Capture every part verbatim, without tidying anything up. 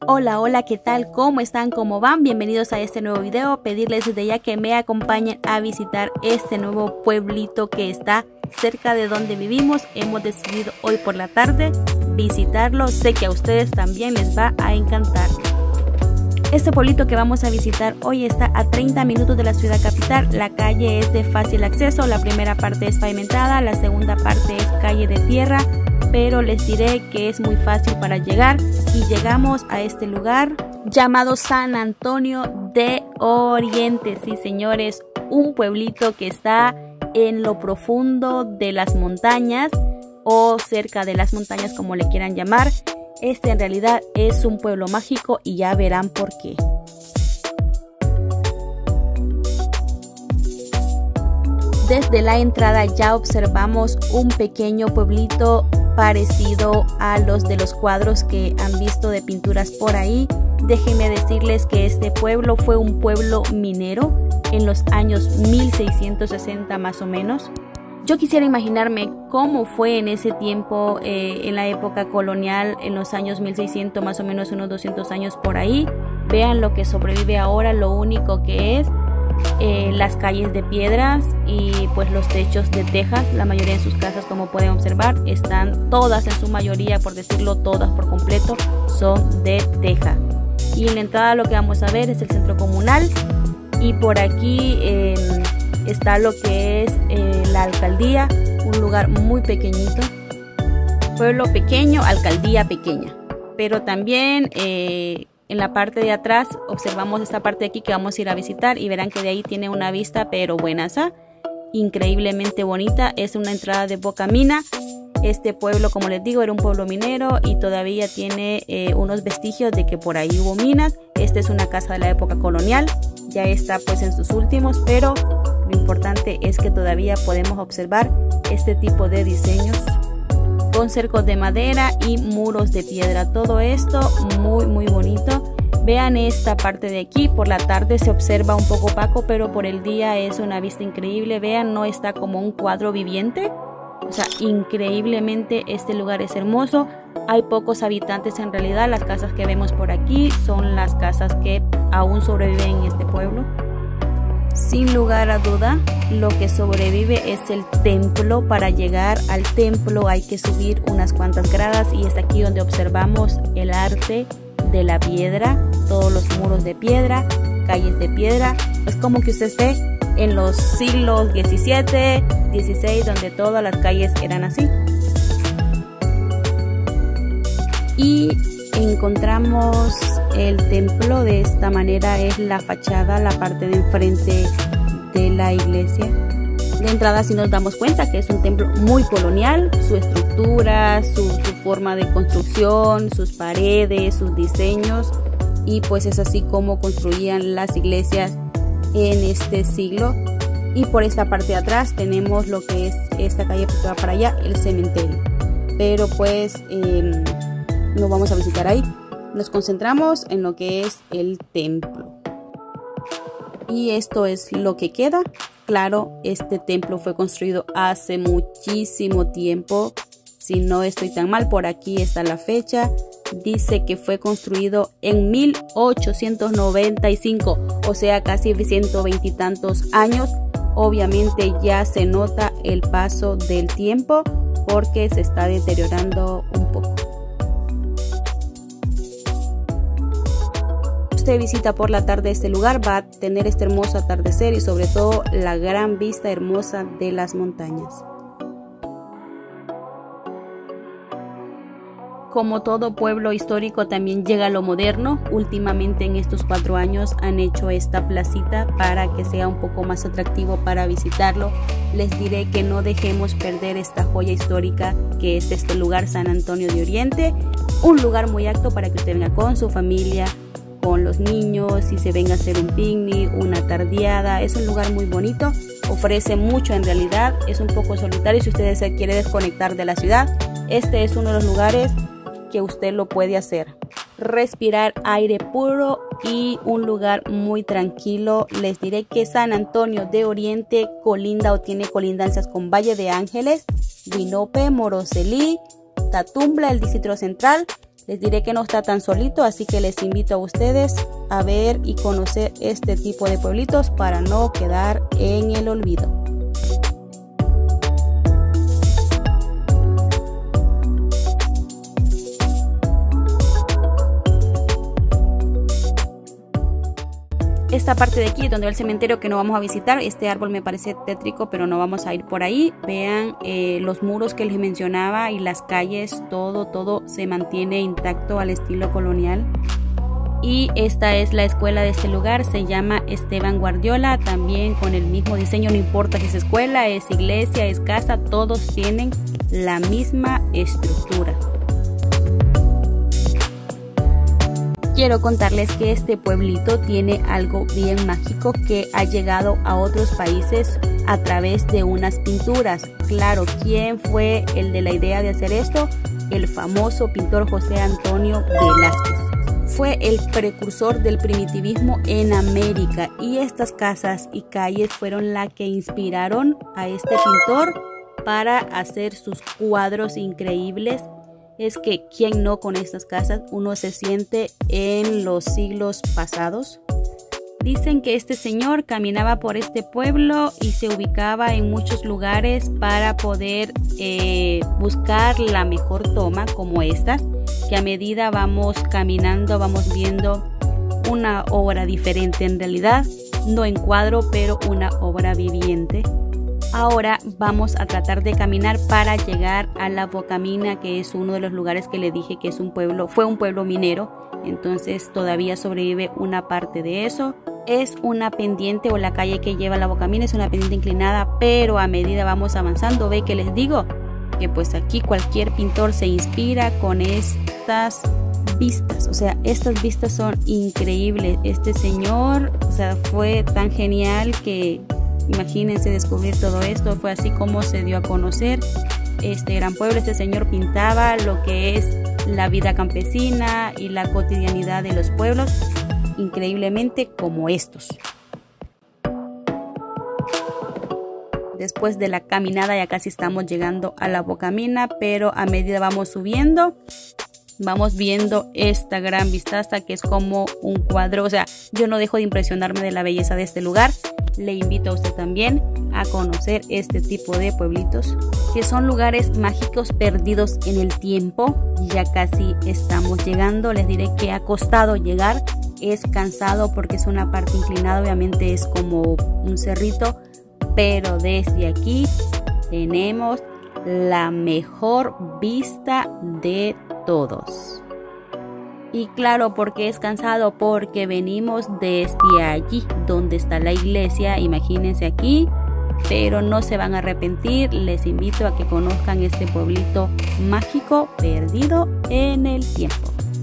Hola, hola, ¿qué tal? ¿Cómo están? ¿Cómo van? Bienvenidos a este nuevo video. Pedirles desde ya que me acompañen a visitar este nuevo pueblito que está cerca de donde vivimos. Hemos decidido hoy por la tarde visitarlo. Sé que a ustedes también les va a encantar. Este pueblito que vamos a visitar hoy está a treinta minutos de la ciudad capital. La calle es de fácil acceso. La primera parte es pavimentada, la segunda parte es calle de tierra, pero les diré que es muy fácil para llegar y llegamos a este lugar llamado San Antonio de Oriente. Sí, señores, un pueblito que está en lo profundo de las montañas o cerca de las montañas, como le quieran llamar. Este en realidad es un pueblo mágico y ya verán por qué. Desde la entrada ya observamos un pequeño pueblito parecido a los de los cuadros que han visto de pinturas por ahí. Déjenme decirles que este pueblo fue un pueblo minero en los años mil seiscientos sesenta más o menos. Yo quisiera imaginarme cómo fue en ese tiempo, eh, en la época colonial, en los años mil seiscientos, más o menos unos doscientos años por ahí. Vean lo que sobrevive ahora, lo único que es eh, las calles de piedras y pues los techos de tejas. La mayoría de sus casas, como pueden observar, están todas, en su mayoría, por decirlo todas por completo, son de teja. Y en la entrada lo que vamos a ver es el centro comunal y por aquí eh, está lo que es eh, la alcaldía, un lugar muy pequeñito, pueblo pequeño, alcaldía pequeña, pero también eh, en la parte de atrás observamos esta parte de aquí que vamos a ir a visitar y verán que de ahí tiene una vista pero buenaza, increíblemente bonita. Es una entrada de Bocamina. Este pueblo, como les digo, era un pueblo minero y todavía tiene eh, unos vestigios de que por ahí hubo minas. Esta es una casa de la época colonial, ya está pues en sus últimos, pero lo importante es que todavía podemos observar este tipo de diseños con cercos de madera y muros de piedra. Todo esto muy muy bonito. Vean esta parte de aquí, por la tarde se observa un poco opaco, pero por el día es una vista increíble. Vean, no está como un cuadro viviente. O sea, increíblemente este lugar es hermoso. Hay pocos habitantes en realidad. Las casas que vemos por aquí son las casas que aún sobreviven en este pueblo. Sin lugar a duda, lo que sobrevive es el templo. Para llegar al templo hay que subir unas cuantas gradas y es aquí donde observamos el arte de la piedra, todos los muros de piedra, calles de piedra. Es como que usted esté en los siglos diecisiete, dieciséis, donde todas las calles eran así. Y encontramos el templo. De esta manera es la fachada, la parte de enfrente de la iglesia. De entrada sí nos damos cuenta que es un templo muy colonial, su estructura, su, su forma de construcción, sus paredes, sus diseños, y pues es así como construían las iglesias en este siglo. Y por esta parte de atrás tenemos lo que es esta calle que va para allá, el cementerio, pero pues eh, no vamos a visitar ahí. Nos concentramos en lo que es el templo. Y esto es lo que queda. Claro, este templo fue construido hace muchísimo tiempo. Si no estoy tan mal, por aquí está la fecha. Dice que fue construido en mil ochocientos noventa y cinco, o sea, casi ciento veinte y tantos años. Obviamente ya se nota el paso del tiempo porque se está deteriorando un poco. Usted visita por la tarde este lugar, va a tener este hermoso atardecer y sobre todo la gran vista hermosa de las montañas. Como todo pueblo histórico también llega lo moderno. Últimamente en estos cuatro años han hecho esta placita para que sea un poco más atractivo para visitarlo. Les diré que no dejemos perder esta joya histórica que es este lugar, San Antonio de Oriente. Un lugar muy apto para que usted venga con su familia, con los niños, y se venga a hacer un picnic, una tardeada. Es un lugar muy bonito, ofrece mucho en realidad, es un poco solitario. Si usted se quiere desconectar de la ciudad, este es uno de los lugares que usted lo puede hacer. Respirar aire puro y un lugar muy tranquilo. Les diré que San Antonio de Oriente colinda o tiene colindancias con Valle de Ángeles, Guinope, Moroselí, Tatumbla, el Distrito Central, Les diré que no está tan solito, así que les invito a ustedes a ver y conocer este tipo de pueblitos para no quedar en el olvido. Esta parte de aquí donde va el cementerio que no vamos a visitar, este árbol me parece tétrico, pero no vamos a ir por ahí. Vean eh, los muros que les mencionaba y las calles, todo, todo se mantiene intacto al estilo colonial. Y esta es la escuela de este lugar, se llama Esteban Guardiola, también con el mismo diseño, no importa si es escuela, es iglesia, es casa, todos tienen la misma estructura. Quiero contarles que este pueblito tiene algo bien mágico que ha llegado a otros países a través de unas pinturas. Claro, ¿quién fue el de la idea de hacer esto? El famoso pintor José Antonio Velázquez. Fue el precursor del primitivismo en América y estas casas y calles fueron las que inspiraron a este pintor para hacer sus cuadros increíbles. Es que quién no con estas casas, uno se siente en los siglos pasados. Dicen que este señor caminaba por este pueblo y se ubicaba en muchos lugares para poder eh, buscar la mejor toma como estas, que a medida vamos caminando vamos viendo una obra diferente en realidad, no en cuadro, pero una obra viviente. Ahora vamos a tratar de caminar para llegar a la Bocamina, que es uno de los lugares que le dije que es un pueblo, fue un pueblo minero, entonces todavía sobrevive una parte de eso. Es una pendiente o la calle que lleva a la Bocamina, es una pendiente inclinada, pero a medida vamos avanzando, ve que les digo que pues aquí cualquier pintor se inspira con estas vistas, o sea, estas vistas son increíbles. Este señor, o sea, fue tan genial que imagínense descubrir todo esto, fue así como se dio a conocer este gran pueblo. Este señor pintaba lo que es la vida campesina y la cotidianidad de los pueblos, increíblemente como estos. Después de la caminada ya casi estamos llegando a la Bocamina, pero a medida vamos subiendo, vamos viendo esta gran vistaza que es como un cuadro. O sea, yo no dejo de impresionarme de la belleza de este lugar. Le invito a usted también a conocer este tipo de pueblitos que son lugares mágicos perdidos en el tiempo. Ya casi estamos llegando. Les diré que ha costado llegar, es cansado porque es una parte inclinada, obviamente es como un cerrito, pero desde aquí tenemos la mejor vista de todos. Y claro, porque es cansado, porque venimos desde allí donde está la iglesia, imagínense aquí, pero no se van a arrepentir. Les invito a que conozcan este pueblito mágico perdido en el tiempo.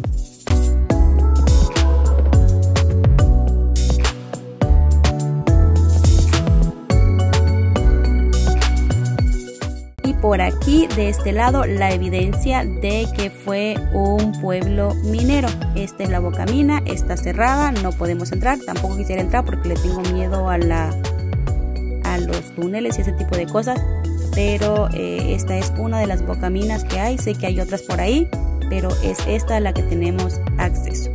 Por aquí de este lado la evidencia de que fue un pueblo minero. Esta es la Bocamina, está cerrada, no podemos entrar, tampoco quisiera entrar porque le tengo miedo a, la, a los túneles y ese tipo de cosas, pero eh, esta es una de las Bocaminas que hay. Sé que hay otras por ahí, pero es esta a la que tenemos acceso.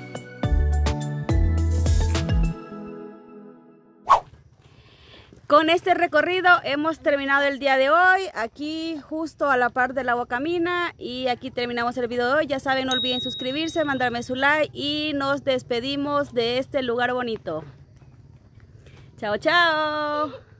Con este recorrido hemos terminado el día de hoy, aquí justo a la par de la Bocamina, y aquí terminamos el video de hoy. Ya saben, no olviden suscribirse, mandarme su like y nos despedimos de este lugar bonito. Chao, chao.